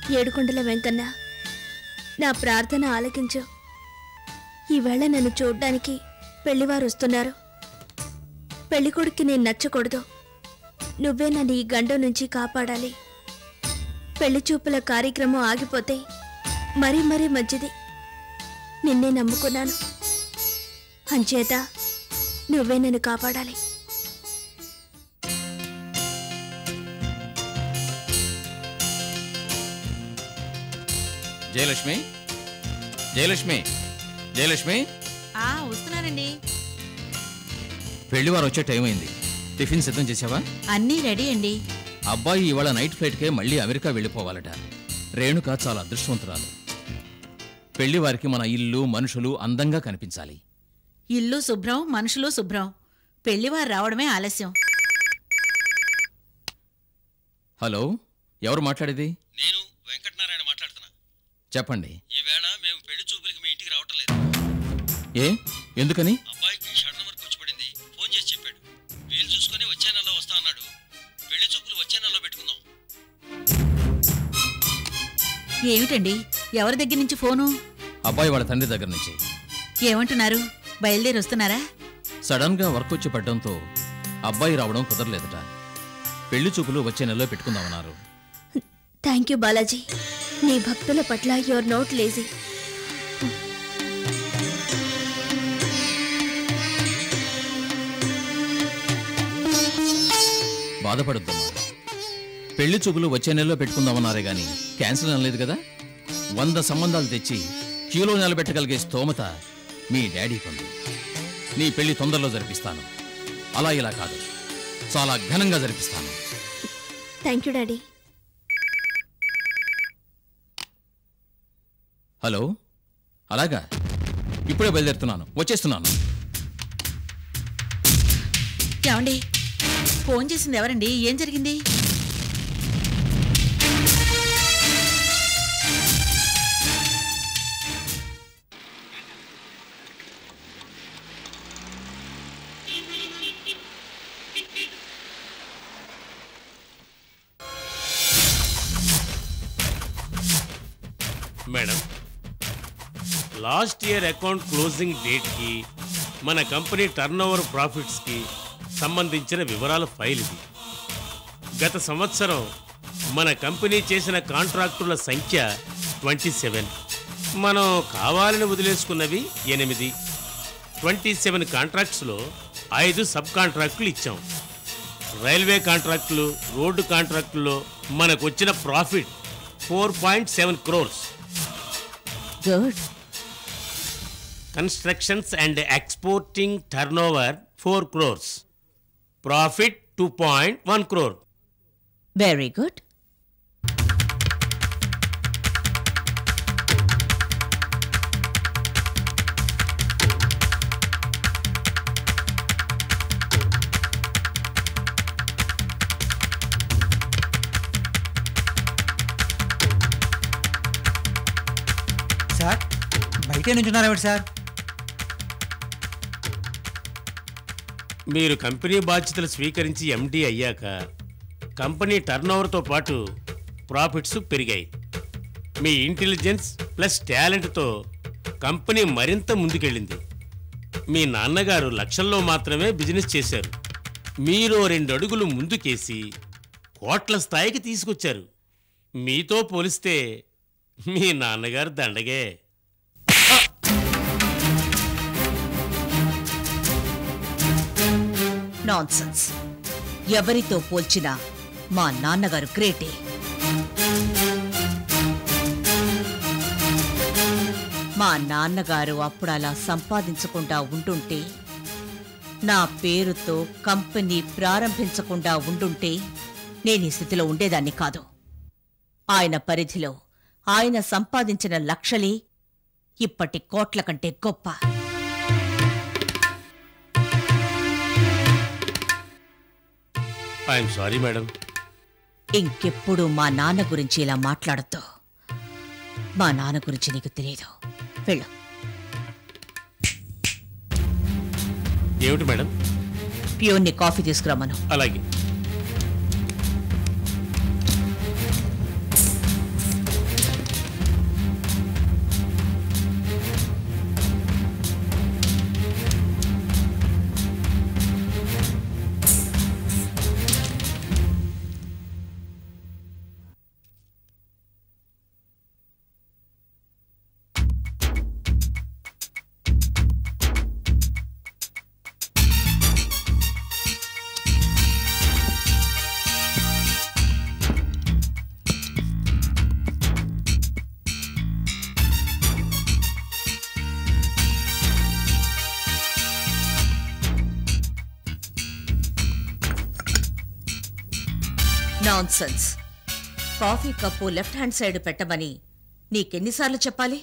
ఏడుకొండల వెంకన్న, నా ప్రార్థన ఆలకించు. ఈవేళ నన్ను చూడ్డానికి పెళ్లివారు వస్తున్నారు. పెళ్లికొడుక్కి నేను నచ్చకూడదు. నువ్వే నన్ను ఈ గండం నుంచి కాపాడాలి. పెళ్లి చూపుల కార్యక్రమం ఆగిపోతే మరీ మరీ మంచిది. నిన్నే నమ్ముకున్నాను. అంచేత నువ్వే నన్ను కాపాడాలి. జయలక్ష్మి, జయలక్ష్మి, జయలక్ష్మి. వస్తున్నానండి. పెళ్లివారు వచ్చే టైం అయింది. టిఫిన్ సిద్ధం చేసావా? అన్నీ రెడీ అండి. అబ్బాయి ఇవాళ నైట్ ఫ్లైట్కే మళ్ళీ అమెరికా వెళ్ళిపోవాలట. రేణుక చాలా అదృష్టవంతురాలు. పెళ్లివారికి మన ఇల్లు మనుషులు అందంగా కనిపించాలి. ఇల్లు శుభ్రం, మనుషులు శుభ్రం. పెళ్లివారు రావడమే ఆలస్యం. హలో, ఎవరు మాట్లాడేది? నేను వెంకటనారాయణ మాట్లాడుతున్నా. చెప్పండి. ఈవేళ మేము పెళ్లి చూపులకి మీ ఇంటికి రావటం లేదు. ఏ, ఎందుకని? అబ్బాయికి షడ్డం వరకు వచ్చి పడింది. ఫోన్ చేసి చెప్పాడు. వీలు చూసుకుని వచ్చే నెలలో వస్తా అన్నాడు. పెళ్లి చూపులు వచ్చే నెలలో పెట్టుకుందాం. ఏమిటండి, ఎవరి దగ్గర నుంచి ఫోను? అబ్బాయి వాళ్ళ తండ్రి దగ్గర నుంచి. ఏమంటున్నారు? బయలుదేరి వస్తున్నారా? సడన్ గా వర్క్ వచ్చి పడ్డంతో అబ్బాయి రావడం కుదరలేదట. పెళ్లి చూపులు వచ్చే నెలలో పెట్టుకుందామన్నారు. Thank you Balaji. నీ భక్తుల పట్ల యువర్ నోట్ లేజీ. బాధపడొద్దమ్మా. పెళ్లి చూపులు వచ్చే నెలలో పెట్టుకుందామన్నారే గాని క్యాన్సిల్ అనలేదు కదా. 100 సంబంధాలు తెచ్చి క్యూలో నిలబెట్టగలిగే స్తోమత మీ డాడీకి ఉంది. నీ పెళ్లి తొందరలో జరిపిస్తాను. అలా ఇలా కాదు, చాలా ఘనంగా జరిపిస్తాను. Thank you daddy. హలో, అలాగా? ఇప్పుడే బయలుదేరుతున్నాను, వచ్చేస్తున్నాను. ఏమండి, ఫోన్ చేసింది ఎవరండి? ఏం జరిగింది? Madam, last year account closing డేట్కి మన కంపెనీ టర్నోవర్ ప్రాఫిట్స్కి సంబంధించిన వివరాల ఫైల్ ఇది. గత సంవత్సరం మన కంపెనీ చేసిన కాంట్రాక్టుల సంఖ్య 27. మనం కావాలని వదిలేసుకున్నవి 8. 27 కాంట్రాక్ట్స్లో 5 సబ్ కాంట్రాక్టులు ఇచ్చాం. రైల్వే కాంట్రాక్టులు, రోడ్డు కాంట్రాక్టుల్లో మనకు వచ్చిన profit 4.7 crores. Good. Constructions and exporting turnover 4 crores. Profit 2.1 crore. Very good. Sir, బయటే నుంచున్నారేమిటి సార్? మీరు కంపెనీ బాధ్యతలు స్వీకరించి ఎండి అయ్యాక కంపెనీ టర్నోవర్తో పాటు ప్రాఫిట్స్ పెరిగాయి. మీ ఇంటెలిజెన్స్ ప్లస్ టాలెంట్తో కంపెనీ మరింత ముందుకెళ్ళింది. మీ నాన్నగారు లక్షల్లో మాత్రమే బిజినెస్ చేశారు. మీరు 2 అడుగులు ముందుకేసి కోట్ల స్థాయికి తీసుకొచ్చారు. మీతో పోలిస్తే మీ నాన్నగారు దండగే. నాన్సెన్స్. ఎవరితో పోల్చినా మా నాన్నగారు గ్రేటే. మా నాన్నగారు అప్పుడు అలా సంపాదించకుండా ఉంటుంటే, నా పేరుతో కంపెనీ ప్రారంభించకుండా ఉండుంటే నేను ఈ స్థితిలో ఉండేదాన్ని కాదు. ఆయన పరిధిలో ఆయన సంపాదించిన లక్షలే ఇప్పటి కోట్ల కంటే గొప్ప. I'm sorry madam. ఇంకెప్పుడు మా నాన్న గురించి ఇలా మాట్లాడద్దు. మా నాన్న గురించి నీకు తెలియదు. వెళ్ళు. ఏమిటి మేడం? ప్యూన్ని కాఫీ తీసుకురమ్మను. అలాగే. Nonsense. Coffee cup left hand side పెట్టమని నీకెన్నిసార్లు చెప్పాలి?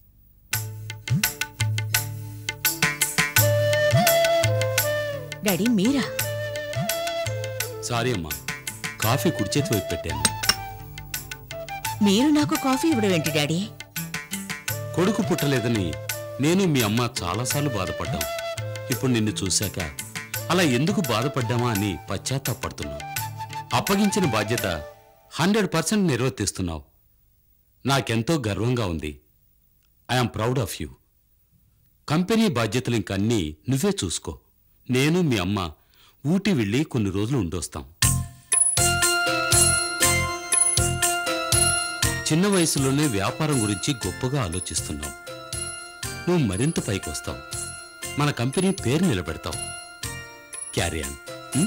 డాడీ మీరా? సారీ అమ్మా, కాఫీ కుడి చేతి వైపు పెట్టాను. మీరు నాకు కాఫీ ఇవ్వడం ఏంటి డాడీ? కొడుకు పుట్టలేదని నేను మీ అమ్మ చాలాసార్లు బాధపడ్డాం. ఇప్పుడు నిన్ను చూశాక అలా ఎందుకు బాధపడ్డామా అని పశ్చాత్తాపడుతున్నావు. అప్పగించిన బాధ్యత 100% నిర్వర్తిస్తున్నావు. నాకెంతో గర్వంగా ఉంది. I'm proud of you. Company బాధ్యతలు ఇంకన్నీ నువ్వే చూసుకో. నేను మీ అమ్మ ఊటీ వెళ్ళి కొన్ని రోజులు ఉండొస్తాం. చిన్న వయసులోనే వ్యాపారం గురించి గొప్పగా ఆలోచిస్తున్నావు. నువ్వు మరింత పైకి వస్తావు. మన కంపెనీ పేరు నిలబెడతావు. Carry on.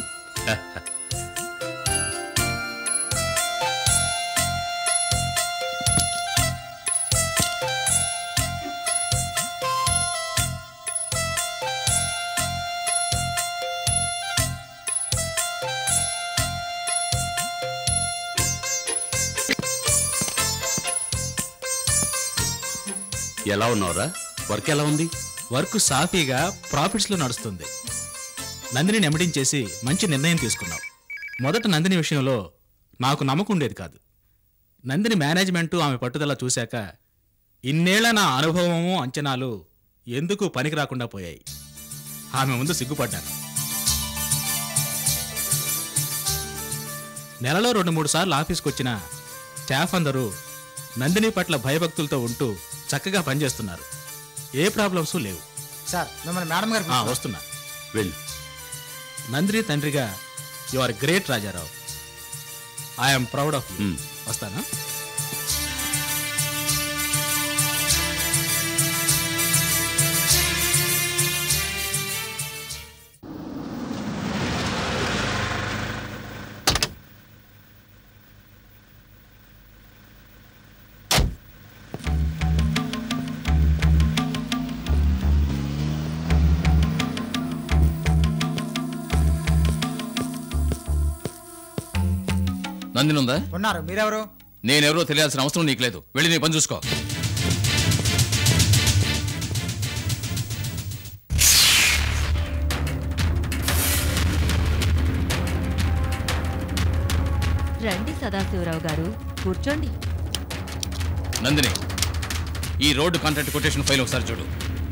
ఎలా ఉన్నావురా? వర్క్ ఎలా ఉంది? వర్క్ సాఫీగా ప్రాఫిట్స్లో నడుస్తుంది. నందిని ఎమడించేసి మంచి నిర్ణయం తీసుకున్నావు. మొదట నందిని విషయంలో నాకు నమ్మకం ఉండేది కాదు. నందిని మేనేజ్మెంటు ఆమె పట్టుదల చూశాక ఇన్నేళ్ల నా అనుభవము అంచనాలు ఎందుకు పనికి రాకుండా పోయాయి. ఆమె ముందు సిగ్గుపడ్డాను. నెలలో 2-3 సార్లు ఆఫీస్కి వచ్చిన స్టాఫ్ అందరూ నందిని పట్ల భయభక్తులతో ఉంటూ చక్కగా పనిచేస్తున్నారు. ఏ ప్రాబ్లమ్స్ లేవు. సార్ మిమ్మల్ని మేడం గారు వస్తున్నా. వెళ్ళు. నందిని తండ్రిగా you are great Rajarao. I am proud of you. వస్తానా? నందిని ఉందా? ఉన్నారు. మీరెవరు? నేనెవరో తెలియాల్సిన అవసరం నీకు లేదు. వెళ్ళి నీ పని చూసుకో. రండి సదాశివరావు గారు, కూర్చోండి. నందిని, ఈ రోడ్డు కాంట్రాక్ట్ కొటేషన్ ఫైల్ ఒకసారి చూడు.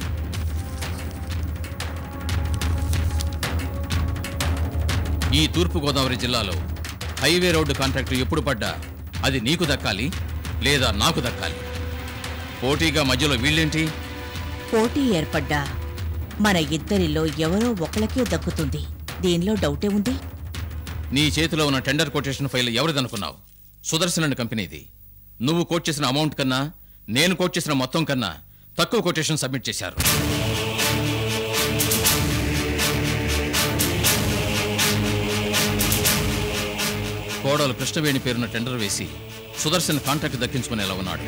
ఈ తూర్పుగోదావరి జిల్లాలో హైవే రోడ్డు కాంట్రాక్టు ఎప్పుడు పడ్డా అది నీకు దక్కాలి లేదా నాకు దక్కాలి. పోటీగా మధ్యలో వీళ్ళేంటి? పోటీ ఏర్పడ్డా మన ఇద్దరిలో ఎవరో ఒకళ్ళకే దక్కుతుంది. దీనిలో డౌటే ఉంది. నీ చేతిలో ఉన్న టెండర్ కొటేషన్ ఫైల్ ఎవరిదనుకున్నావు? సుదర్శన్ కంపెనీది. నువ్వు కోట్ చేసిన అమౌంట్ కన్నా నేను కోట్ చేసిన మొత్తం కన్నా తక్కువ కొటేషన్ సబ్మిట్ చేశారు. కోడలు కృష్ణవేణి పేరున టెండర్ వేసి సుదర్శన్ కాంట్రాక్ట్ దక్కించుకునేలా ఉన్నాడు.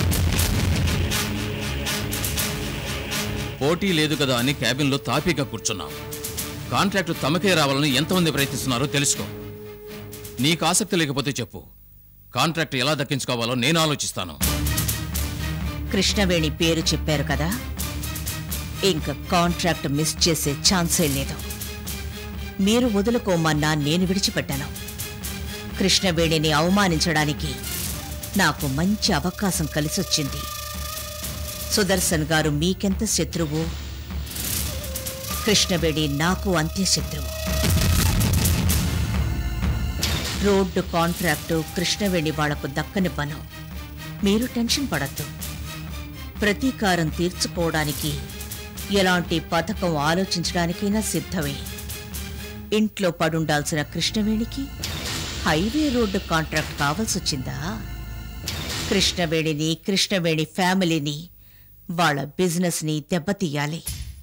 పోటీ లేదు కదా అని క్యాబిన్లో తాపీగా కూర్చున్నాం. కాంట్రాక్టు తమకే రావాలని ఎంతమంది ప్రయత్నిస్తున్నారో తెలుసుకో. నీకు ఆసక్తి లేకపోతే చెప్పు. కాంట్రాక్ట్ ఎలా దక్కించుకోవాలో నేను ఆలోచిస్తాను. కృష్ణవేణి పేరు చెప్పారు కదా, ఇంకా కాంట్రాక్ట్ మిస్ చేసే ఛాన్సే లేదు. మీరు వదులుకోమన్నా నేను విడిచిపెట్టాను. కృష్ణవేణిని అవమానించడానికి నాకు మంచి అవకాశం కలిసొచ్చింది. సుదర్శన్ గారు మీకెంత శత్రువు, కృష్ణవేణి నాకు అంతే శత్రువు. రోడ్డు కాంట్రాక్టు కృష్ణవేణి వాళ్లకు దక్కని పను. మీరు టెన్షన్ పడద్దు. ప్రతీకారం తీర్చుకోవడానికి ఎలాంటి పథకం ఆలోచించడానికైనా సిద్ధమే. ఇంట్లో పడుండాల్సిన కృష్ణవేణికి హైవే రోడ్డు కాంట్రాక్ట్ కావాల్సొచ్చిందా? కృష్ణవేణిని, కృష్ణవేణి ఫ్యామిలీని, వాళ్ళ బిజినెస్ని దెబ్బతీయాలి.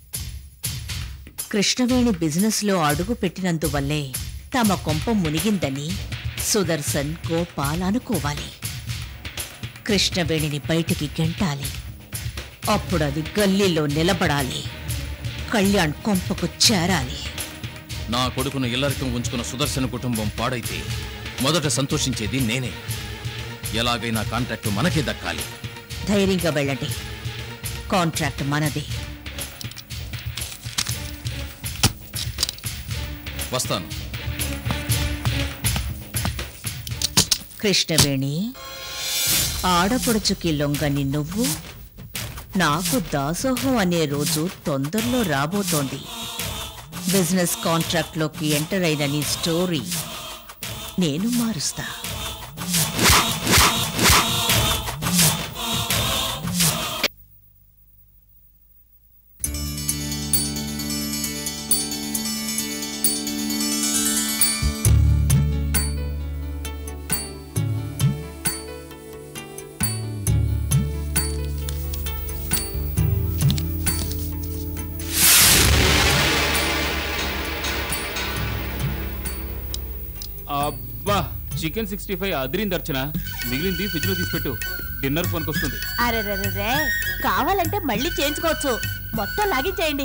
కృష్ణవేణి బిజినెస్లో అడుగు పెట్టినందువల్లే తమ కొంప మునిగిందని సుదర్శన్, గోపాల్ అనుకోవాలి. కృష్ణవేణిని బయటికి గెంటాలి. అప్పుడు అది గల్లీలో నిలబడాలి. కళ్యాణ్ కొంపకు చేరాలి. నా కొడుకును ఇల్లరికం ఉంచుకున్న సుదర్శన్ కుటుంబం పాడైతే మొదట సంతోషించేది నేనే. ఎలాగైనా కాంట్రాక్ట్ మనకే దక్కాలి. ధైర్యంగా వెళ్ళండి, కాంట్రాక్ట్ మనది. వస్తాను. కృష్ణవేణి, ఆడపడుచుకి లొంగని నువ్వు నాకు దాసోహం అనే రోజు తొందరలో రాబోతోంది. బిజినెస్ కాంట్రాక్ట్లోకి ఎంటర్ అయిన నీ స్టోరీ నేను మారుస్తా. అబ్బా, చికెన్ 65 అదిరింది అర్చన. మిగిలింది ఫ్రిడ్జ్ లో తీసిపెట్టు, డిన్నర్ పనికొస్తుంది. అరే కావాలంటే మళ్ళీ చేయించుకోవచ్చు, మొత్తం లాగించేయండి.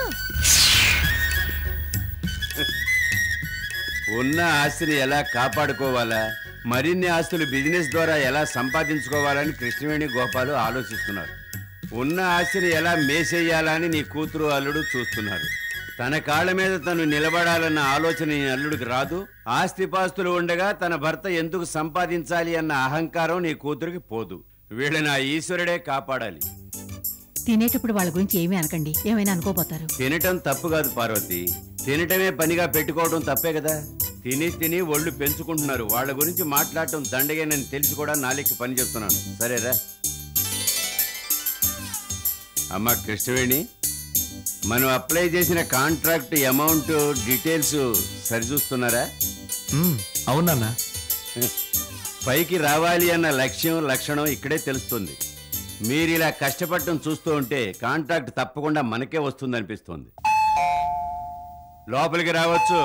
ఉన్న ఆస్తిని ఎలా కాపాడుకోవాలా, మరిన్ని ఆస్తులు బిజినెస్ ద్వారా ఎలా సంపాదించుకోవాలని కృష్ణవేణి గోపాలు ఆలోచిస్తున్నారు. ఉన్న ఆస్తిని ఎలా మేసేయాలా అని నీ కూతురు అల్లుడు చూస్తున్నారు. తన కాళ్ళ మీద తను నిలబడాలన్న ఆలోచన నీ అల్లుడికి రాదు. ఆస్తిపాస్తులు ఉండగా తన భర్త ఎందుకు సంపాదించాలి అన్న అహంకారం నీ కూతురికి పోదు. వీళ్ళని ఆ ఈశ్వరుడే కాపాడాలి. తినేటప్పుడు వాళ్ళ గురించి ఏమీ అనకండి, ఏమైనా అనుకోపోతారు. తినటం తప్పు కాదు పార్వతి, తినటమే పనిగా పెట్టుకోవడం తప్పే కదా. తిని ఒళ్ళు పెంచుకుంటున్నారు. వాళ్ళ గురించి మాట్లాడటం దండగేనని తెలిసి కూడా నాలికి పని చెప్తున్నాను. సరేరా అమ్మ కృష్ణవేణి, మనం అప్లై చేసిన కాంట్రాక్ట్ అమౌంట్ డీటెయిల్స్ సరిచూస్తున్నారా? అవునన్నా. పైకి రావాలి అన్న లక్ష్యం లక్షణం ఇక్కడే తెలుస్తుంది. మీరు ఇలా కష్టపడటం చూస్తూ ఉంటే కాంట్రాక్ట్ తప్పకుండా మనకే వస్తుంది అనిపిస్తుంది. లోపలికి రావచ్చు.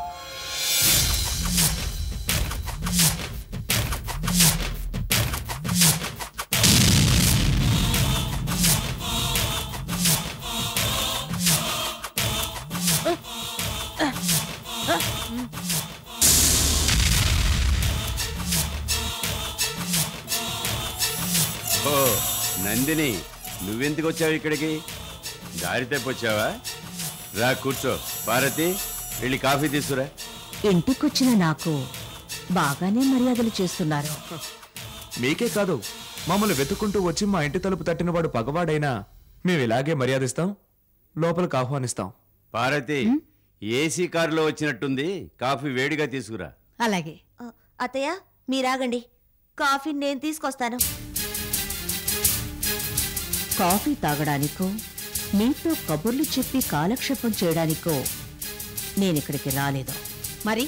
ఓ నందిని, నువ్వెందుకు వచ్చావు ఇక్కడికి? దారి తెప్పొచ్చావా? రా కూర్చో. భారతి, వెళ్ళి కాఫీ తీసుకురా. ఇంటికొచ్చిన నాకు బాగానే మర్యాదలు చేస్తున్నారు. మీకే కాదు, మమ్మల్ని వెతుక్కుంటూ వచ్చి మా ఇంటి తలుపు తట్టినవాడు పగవాడైనా మేము ఇలాగే మర్యాదిస్తాం, లోపలికి ఆహ్వానిస్తాం. భారతి, ఏసీ కారులో వచ్చినట్టుంది, కాఫీ వేడిగా తీసుకురా. అలాగే. అత్తయ్య మీరాగండి, కాఫీ నేను తీసుకొస్తాను. కాఫీ తాగడానికో నీతో కబుర్లు చెప్పి కాలక్షేపం చేయడానికో నేనిక్కడికి రాలేదు. మరి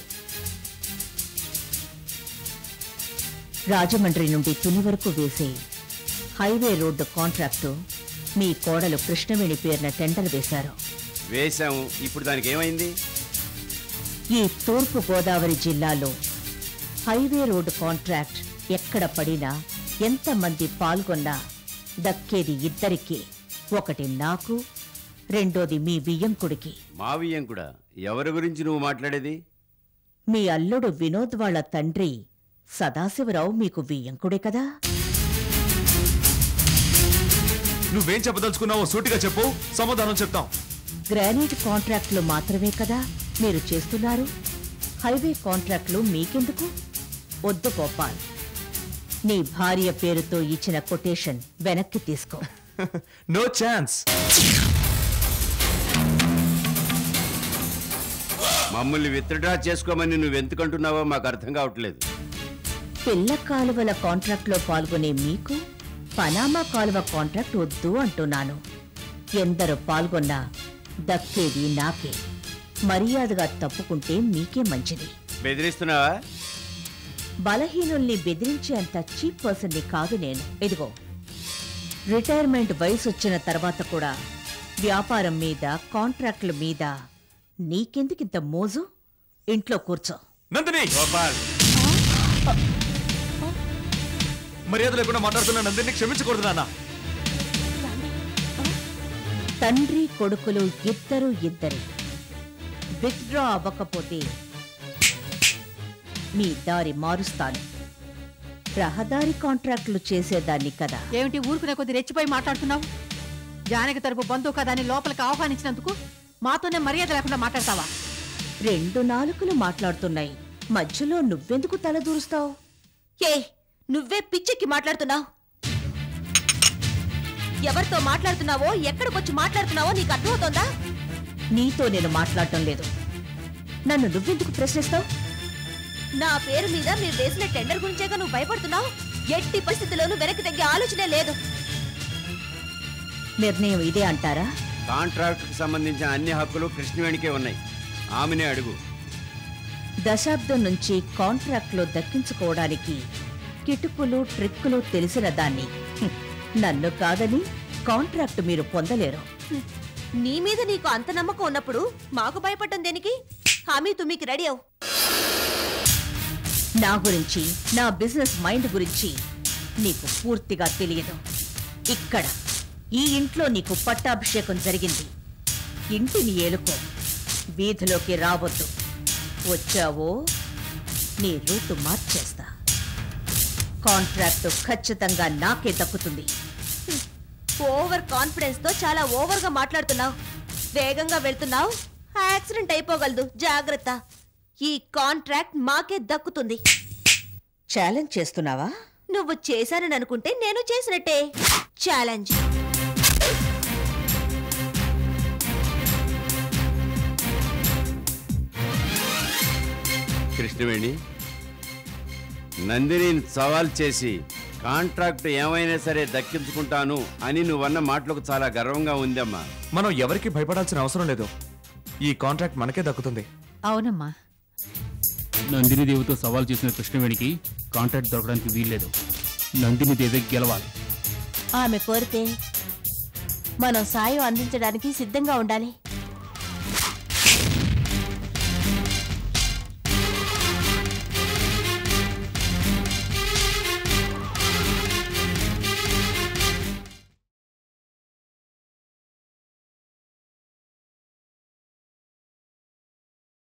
రాజమండ్రి నుండి తుని వరకు వేసే హైవే రోడ్డు కాంట్రాక్టు మీ కోడలు కృష్ణవేణి పేరున టెండర్ వేశారు. వేశాము. ఇప్పుడు దానికి ఏమైంది? ఈ తూర్పు గోదావరి జిల్లాలో హైవే రోడ్డు కాంట్రాక్ట్ ఎక్కడ పడినా ఎంతమంది పాల్గొన్నా దక్కేది ఇద్దరికీ. ఒకటి నాకు, రెండోది మీ బియ్యంకుడికి. మా బియ్యంకుడా? ఎవరి గురించి నువ్వు మాట్లాడేది? మీ అల్లుడు వినోద్ వాళ్ళ తండ్రి సదాశివరావు మీకు బియ్యంకుడే కదా. నువ్వేం చెప్పదలుచుకున్నావో సూటిగా చెప్పు, సమాధానం చెప్తాం. గ్రానైట్ కాంట్రాక్టులు మాత్రమే కదా మీరు చేస్తున్నారు. హైవే కాంట్రాక్టులు మీకెందుకు? వద్దు గోపాల్, నీ భార్య పేరుతో ఇచ్చిన కొటేషన్ వెనక్కి తీసుకో. No chance. మమ్మల్ని విత్డ్రా చేసుకోమని నువ్వెందుకంటున్నావో మాకు అర్థం కావట్లేదు. పిల్ల కాలువల కాంట్రాక్ట్లో పాల్గొనే మీకు పనామా కాలువ కాంట్రాక్ట్ వద్దు అంటున్నాను. ఎందరు పాల్గొన్నా దక్కేది నాకే. మర్యాదగా తప్పుకుంటే మీకే మంచిది. బెదిరిస్తున్నావా? బలహీనుల్ని బెదిరించేంత చీప్ పర్సన్ని కాదు నేను. ఇదిగో, రిటైర్మెంట్ వయసు వచ్చిన తర్వాత కూడా వ్యాపారం మీద కాంట్రాక్టుల మీద నీకెందుకింత మోజు? ఇంట్లో కూర్చో. నందిని! గోపాల్, మర్యాద లేకుండా మాట్లాడుతున్నా నందిని క్షమించకూడదు నాన్న. తండ్రి కొడుకులు ఇద్దరు విత్డ్రా అవ్వకపోతే మీ దారి మారుస్తాను. రహదారి కాంట్రాక్టులు చేసేదాన్ని కదా. ఏమిటి ఊరుకునే కొద్ది రెచ్చిపోయి మాట్లాడుతున్నావు? జానకి తరపు బంధువు కదా అని లోపలికి ఆహ్వానించినందుకు మాతోనే మర్యాద లేకుండా మాట్లాడతావా? 2 నాలుకలు మాట్లాడుతున్నాయి, మధ్యలో నువ్వెందుకు తలదూరుస్తావు? ఏ నువ్వే పిచ్చెక్కి మాట్లాడుతున్నావు. ఎవరితో మాట్లాడుతున్నావో, ఎక్కడికొచ్చి మాట్లాడుతున్నావో నీకు అర్థమవుతోందా? నీతో నేను మాట్లాడటం లేదు. నన్ను నువ్వెందుకు ప్రశ్నిస్తావు? నా పేరు మీద మీరు వేసిన టెండర్ గురించేగా నువ్వు భయపడుతున్నావు. ఎట్టి పరిస్థితుల్లోనూ వెనక్కి తగ్గే ఆలోచనే లేదు. నిర్ణయం ఇదే అంటారా? కాంట్రాక్టుకు సంబంధించిన అన్ని హక్కులు కృష్ణవేణికే ఉన్నాయి. ఆమెనే అడుగు. దశాబ్దం నుంచి కాంట్రాక్ట్లో దక్కించుకోవడానికి కిటుకులు ట్రిక్కులు తెలిసిన దాన్ని నన్ను కాదని కాంట్రాక్ట్ మీరు పొందలేరు. నీ మీద నీకు అంత నమ్మకం ఉన్నప్పుడు మాకు భయపడటం దేనికి? హామీ తుమ్మికి రెడీ అవు. నా గురించి, నా బిజినెస్ మైండ్ గురించి నీకు పూర్తిగా తెలియదు. ఇక్కడ ఈ ఇంట్లో నీకు పట్టాభిషేకం జరిగింది. ఇంటిని ఏలుకో, వీధిలోకి రావద్దు. వచ్చావో నీ రూటు మార్చేస్తా. కాంట్రాక్టు ఖచ్చితంగా నాకే దక్కుతుంది. ఓవర్ కాన్ఫిడెన్స్ తో చాలా ఓవర్ గా మాట్లాడుతున్నావు. వేగంగా వెళ్తున్నావు, యాక్సిడెంట్ అయిపోగలదు. జాగ్రత్త. ఈ కాంట్రాక్ట్ మాకే దక్కుతుంది. ఛాలెంజ్ చేస్తున్నావా? నువ్వు చేశానని అనుకుంటే నేను చేసినట్టే. ఛాలెంజ్. కృష్ణవేణి, నందినిని సవాల్ చేసి కాంట్రాక్ట్ ఏమైనా సరే దక్కించుకుంటాను అని నువ్వన్న మాటలకు చాలా గర్వంగా ఉందమ్మా. మనం ఎవరికి భయపడాల్సిన అవసరం లేదు. ఈ కాంట్రాక్ట్ మనకే దక్కుతుంది. అవునమ్మా. నందిని దేవితో సవాల్ చేసిన కృష్ణవేణికి కాంట్రాక్ట్ దొరకడానికి వీల్లేదు. నందిని దేవి గెలవాలి. ఆమె కోరితే మనం సాయం అందించడానికి సిద్ధంగా ఉండాలి.